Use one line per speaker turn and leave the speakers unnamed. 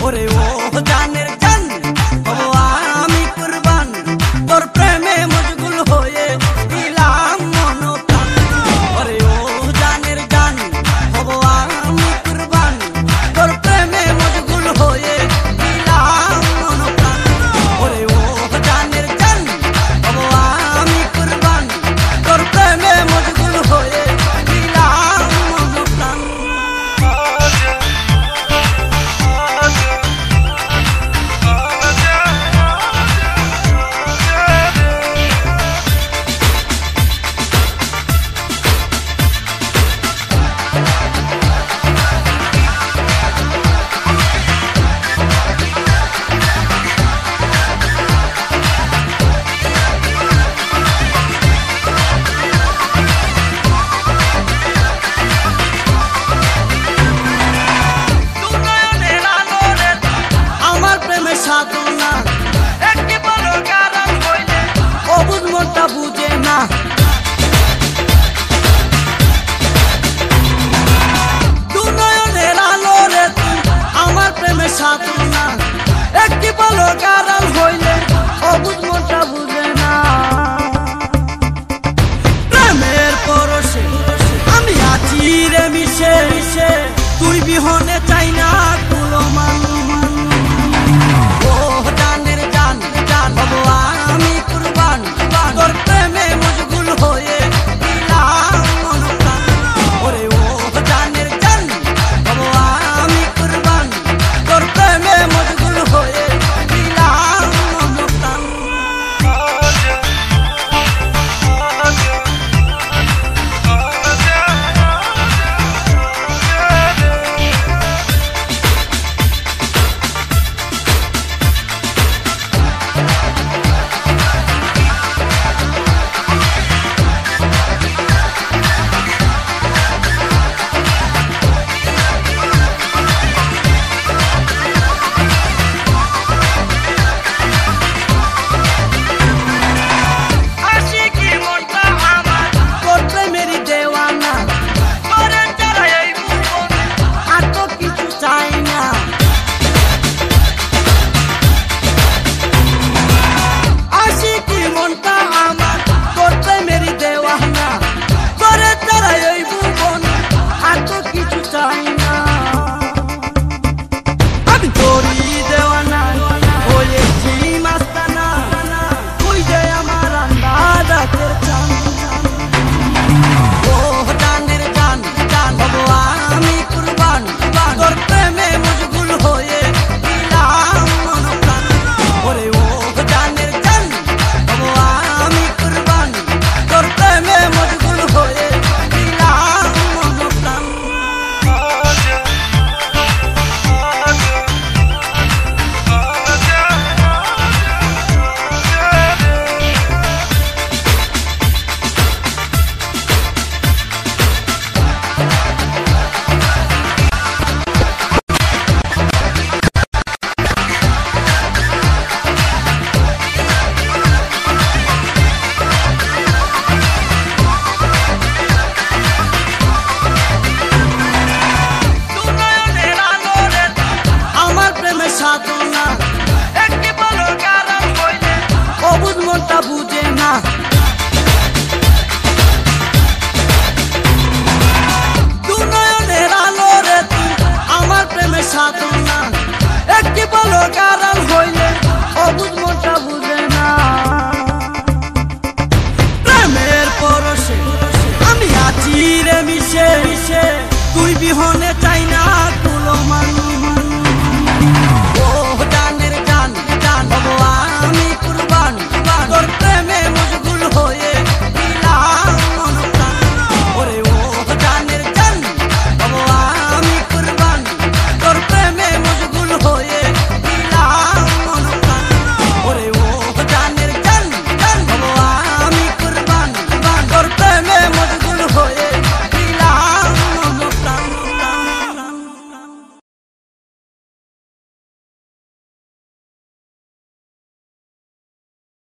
ওরে ও জানের জান ও আমি কুরবান তোর প্রেমে মশগুল হয়ে দিলাম মন প্রাণ ওরে ও জানের জান ও আমি কুরবান তোর প্রেমে মশগুল হয়ে দিলাম মন প্রাণ ওরে ও জানের জান ও আমি কুরবান তোর প্রেমে মশগুল হয়ে দিলাম মন প্রাণ সাধনা একটি বড় কারণ হইলে অবুঝ মনটা বুঝে না দুনয়নের আলো রে তুই আমার প্রেমে সাধনা একটি বড় কারণ হইলে অবুঝ মনটা বুঝে না প্রেমের পরশে আমি আছি রে মিশে মিশে তুই বিহনে চাই না কুলো মানু আমি কুরবান তোর প্রেমে মশগুল হয়ে দিলাম মন প্রাণ ওরে ও জানের জান আমি কুরবান তোর প্রেমে মশগুল হয়ে দিলাম মন প্রাণ আমি কুরবান তোর প্রেমে